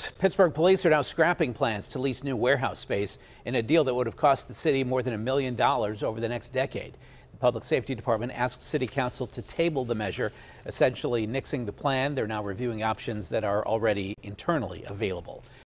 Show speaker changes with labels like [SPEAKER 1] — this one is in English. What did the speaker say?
[SPEAKER 1] Pittsburgh Police are now scrapping plans to lease new warehouse space in a deal that would have cost the city more than $1 million over the next decade. The Public Safety Department asked City Council to table the measure, essentially nixing the plan. They're now reviewing options that are already internally available.